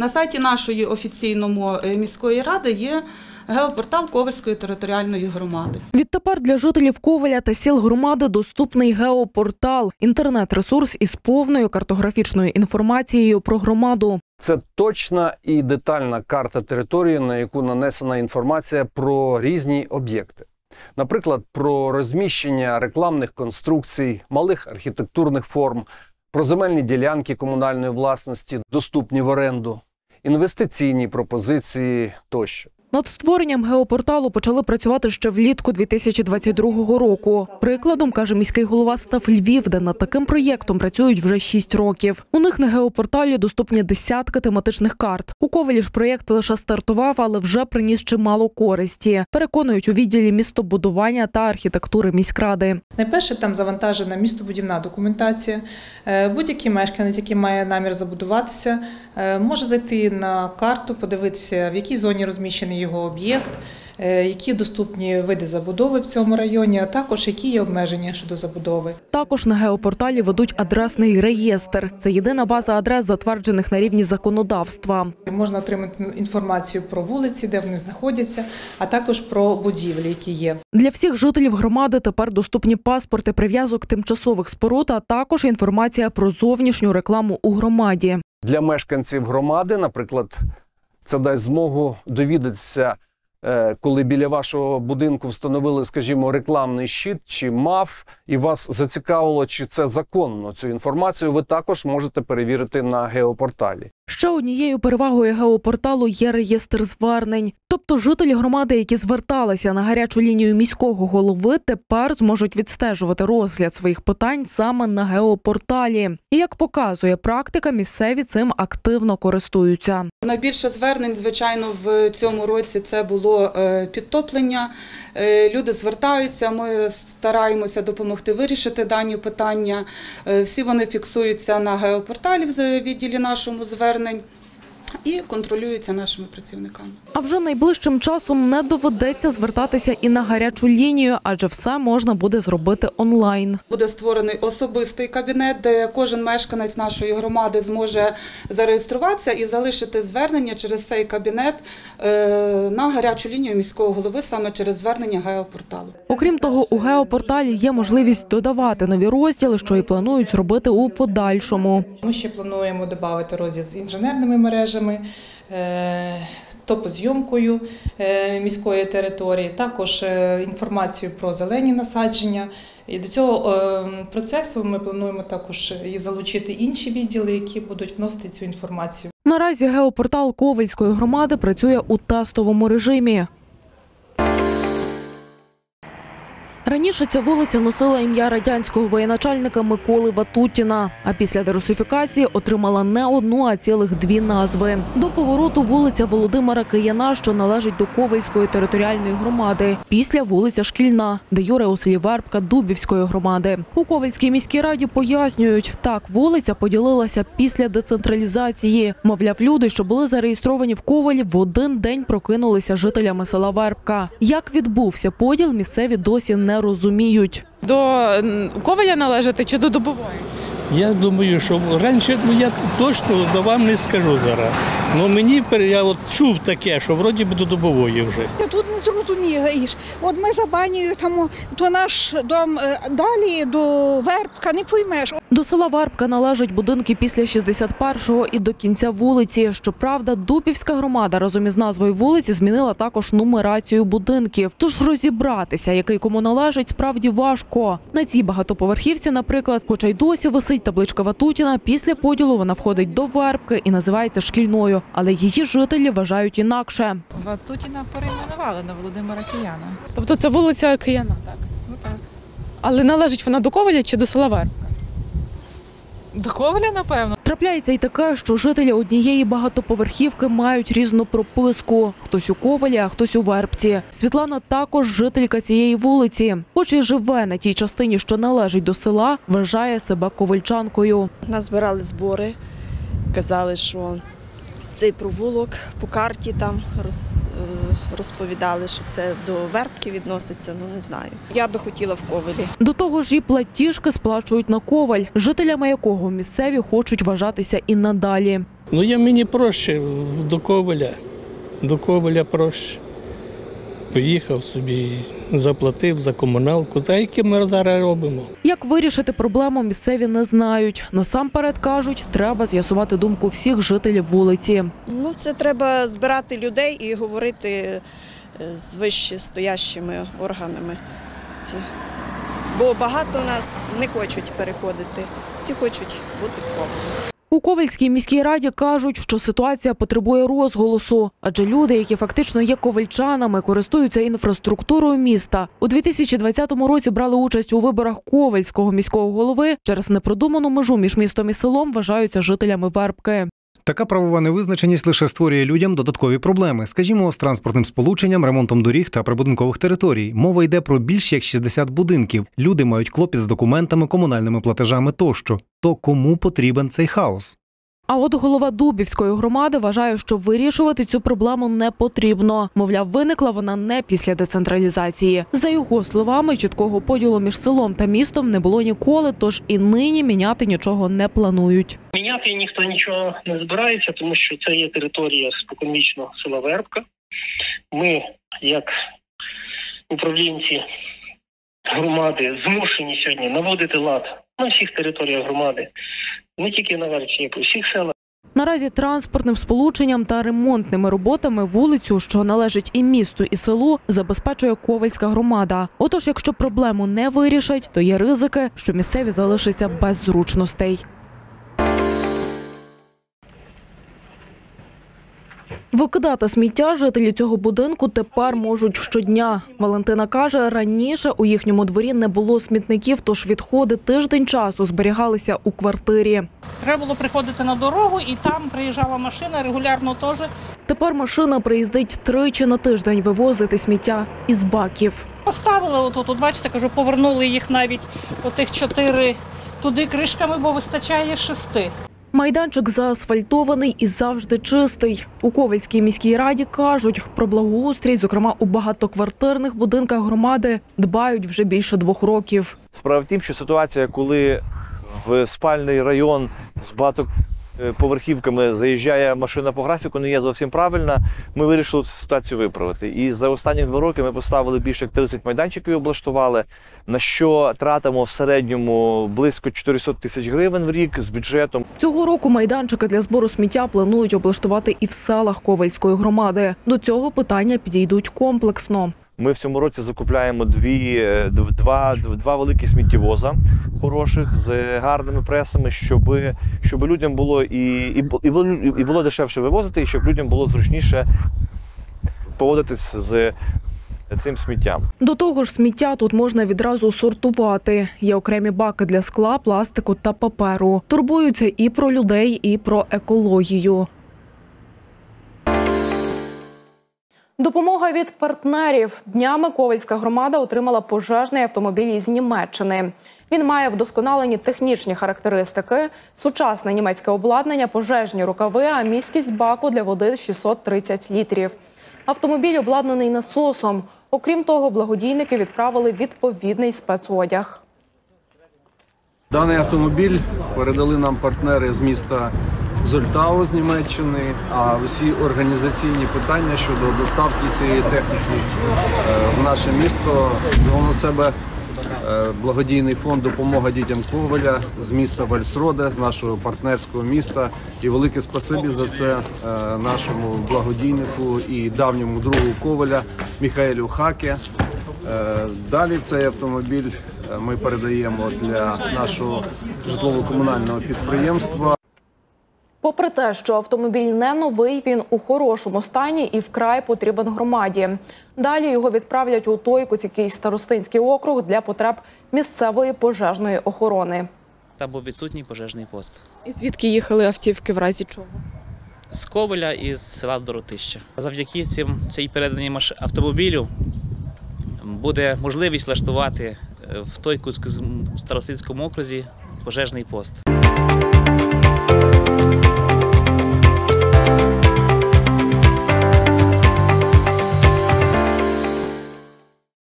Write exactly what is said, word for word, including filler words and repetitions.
На сайті нашої офіційному міської ради є геопортал Ковельської територіальної громади. Відтепер для жителів Ковеля та сіл громади доступний геопортал – інтернет-ресурс із повною картографічною інформацією про громаду. Це точна і детальна карта території, на яку нанесена інформація про різні об'єкти. Наприклад, про розміщення рекламних конструкцій, малих архітектурних форм, про земельні ділянки комунальної власності, доступні в оренду, інвестиційні пропозиції тощо. Над створенням геопорталу почали працювати ще влітку дві тисячі двадцять другого року. Прикладом, каже міський голова, став Львів, де над таким проєктом працюють вже шість років. У них на геопорталі доступні десятки тематичних карт. У Ковелі ж проєкт лише стартував, але вже приніс чимало користі. Переконують у відділі містобудування та архітектури міськради. Найперше, там завантажена містобудівна документація. Будь-який мешканець, який має намір забудуватися, може зайти на карту, подивитися, в якій зоні розміщений його об'єкт, які доступні види забудови в цьому районі, а також які є обмеження щодо забудови. Також на геопорталі ведуть адресний реєстр. Це єдина база адрес, затверджених на рівні законодавства. Можна отримати інформацію про вулиці, де вони знаходяться, а також про будівлі, які є. Для всіх жителів громади тепер доступні паспорти прив'язок тимчасових споруд, а також інформація про зовнішню рекламу у громаді. Для мешканців громади, наприклад, це дасть змогу довідатися, коли біля вашого будинку встановили, скажімо, рекламний щит чи МАФ, і вас зацікавило, чи це законно. Цю інформацію ви також можете перевірити на геопорталі. Ще однією перевагою геопорталу є реєстр звернень. Тобто жителі громади, які зверталися на гарячу лінію міського голови, тепер зможуть відстежувати розгляд своїх питань саме на геопорталі. І як показує практика, місцеві цим активно користуються. Найбільше звернень, звичайно, в цьому році це було підтоплення. Люди звертаються, ми стараємося допомогти вирішити дані питання. Всі вони фіксуються на геопорталі в відділі нашому звернень і контролюються нашими працівниками. А вже найближчим часом не доведеться звертатися і на гарячу лінію, адже все можна буде зробити онлайн. Буде створений особистий кабінет, де кожен мешканець нашої громади зможе зареєструватися і залишити звернення через цей кабінет на гарячу лінію міського голови саме через звернення геопорталу. Окрім того, у геопорталі є можливість додавати нові розділи, що і планують зробити у подальшому. Ми ще плануємо додати розділ з інженерними мережами, топозйомкою міської території, також інформацію про зелені насадження. І до цього процесу ми плануємо також і залучити інші відділи, які будуть вносити цю інформацію. Наразі геопортал Ковельської громади працює у тестовому режимі. Раніше ця вулиця носила ім'я радянського воєначальника Миколи Ватутіна, а після дерусифікації отримала не одну, а цілих дві назви. До повороту вулиця Володимира Кияна, що належить до Ковельської територіальної громади. Після вулиця Шкільна, де юре у селі Вербка Дубівської громади. У Ковельській міській раді пояснюють, так, вулиця поділилася після децентралізації. Мовляв, люди, що були зареєстровані в Ковелі, в один день прокинулися жителями села Вербка. Як відбувся поділ, місцеві досі не розуміють. До Ковеля належати чи до Дубової? Я думаю, що раніше, ну я точно за вам не скажу зараз. Ну мені, я от чув таке, що вроді би до Дубової вже. Я тут не зрозумієш. От ми за банею, там, то наш дом далі до Вербка, не поймеш. До села Вербка належать будинки після шістдесят першого і до кінця вулиці. Щоправда, Дубівська громада разом із назвою вулиці змінила також нумерацію будинків. Тож розібратися, який кому належить, справді важко. На цій багатоповерхівці, наприклад, хоча й досі висить табличка Ватутіна, після поділу вона входить до Вербки і називається Шкільною. Але її жителі вважають інакше. З Ватутіна перейменували на Володимира Кияна. Тобто це вулиця Кияна, так? Ну так. Але належить вона до Ковеля чи до села Вербка? До Ковеля, напевно. Трапляється й таке, що жителі однієї багатоповерхівки мають різну прописку. Хтось у Ковелі, а хтось у Вербці. Світлана також жителька цієї вулиці. Хоч і живе на тій частині, що належить до села, вважає себе ковельчанкою. Нас збирали збори, казали, що цей провулок по карті там роз, розповідали, що це до Вербки відноситься, ну не знаю. Я би хотіла в Ковелі. До того ж і платіжки сплачують на Ковель, жителями якого місцеві хочуть вважатися і надалі. Ну, я мені проще до Ковеля, до Ковеля проще. Поїхав собі, заплатив за комуналку, та яке ми зараз робимо. Як вирішити проблему, місцеві не знають. Насамперед, кажуть, треба з'ясувати думку всіх жителів вулиці. Ну, це треба збирати людей і говорити з вище стоящими органами. Це. Бо багато нас не хочуть переходити, всі хочуть бути в Ковелі. У Ковельській міській раді кажуть, що ситуація потребує розголосу, адже люди, які фактично є ковельчанами, користуються інфраструктурою міста. У дві тисячі двадцятому році брали участь у виборах Ковельського міського голови. Через непродуману межу між містом і селом вважаються жителями Вербки. Така правова невизначеність лише створює людям додаткові проблеми. Скажімо, з транспортним сполученням, ремонтом доріг та прибудинкових територій. Мова йде про більш як шістдесят будинків. Люди мають клопіт з документами, комунальними платежами тощо. То кому потрібен цей хаос? А от голова Дубівської громади вважає, що вирішувати цю проблему не потрібно. Мовляв, виникла вона не після децентралізації. За його словами, чіткого поділу між селом та містом не було ніколи, тож і нині міняти нічого не планують. Міняти ніхто нічого не збирається, тому що це є територія споконвічно села Вербка. Ми, як управлінці громади, змушені сьогодні наводити лад на всіх територіях громади. Не тільки на Вербці, а по всіх селах. Наразі транспортним сполученням та ремонтними роботами вулицю, що належить і місту, і селу, забезпечує Ковельська громада. Отож, якщо проблему не вирішать, то є ризики, що місцеві залишаться без зручностей. Викидати сміття жителі цього будинку тепер можуть щодня. Валентина каже, раніше у їхньому дворі не було смітників, тож відходи тиждень часу зберігалися у квартирі. Треба було приходити на дорогу, і там приїжджала машина регулярно теж. Тепер машина приїздить тричі на тиждень вивозити сміття із баків. Поставили отут, от бачите, кажу, повернули їх навіть отих чотири туди кришками, бо вистачає шести. Майданчик заасфальтований і завжди чистий. У Ковельській міській раді кажуть, про благоустрій, зокрема у багатоквартирних будинках громади, дбають вже більше двох років. Справа в тім, що ситуація, коли в спальний район з багатоповерхівками заїжджає машина по графіку, не є зовсім правильна. Ми вирішили цю ситуацію виправити. І за останні два роки ми поставили більше як тридцять майданчиків і облаштували, на що тратимо в середньому близько чотириста тисяч гривень в рік з бюджетом. Цього року майданчики для збору сміття планують облаштувати і в селах Ковельської громади. До цього питання підійдуть комплексно. Ми в цьому році закупляємо дві, два, два великі сміттєвоза хороших з гарними пресами, щоб, щоб людям було і, і, і було дешевше вивозити, і щоб людям було зручніше поводитись з цим сміттям. До того ж, сміття тут можна відразу сортувати. Є окремі баки для скла, пластику та паперу. Турбуються і про людей, і про екологію. Допомога від партнерів. Днями Ковельська громада отримала пожежний автомобіль із Німеччини. Він має вдосконалені технічні характеристики, сучасне німецьке обладнання, пожежні рукави, а міськість баку для води шістсот тридцять літрів. Автомобіль обладнаний насосом. Окрім того, благодійники відправили відповідний спецодяг. Даний автомобіль передали нам партнери з міста Зольтау з Німеччини, а всі організаційні питання щодо доставки цієї техніки в наше місто взяв на себе благодійний фонд «Допомога дітям Ковеля» з міста Вальсроде, з нашого партнерського міста. І велике спасибі за це нашому благодійнику і давньому другу Ковеля Міхаелю Хаке. Далі цей автомобіль ми передаємо для нашого житлово-комунального підприємства. Попри те, що автомобіль не новий, він у хорошому стані і вкрай потрібен громаді. Далі його відправлять у Тойкутський старостинський округ для потреб місцевої пожежної охорони. Там був відсутній пожежний пост. І звідки їхали автівки, в разі чого? З Ковеля і з села Доротища. Завдяки цим, цій переданій автомобілю буде можливість влаштувати в Тойкутському старостинському окрузі пожежний пост.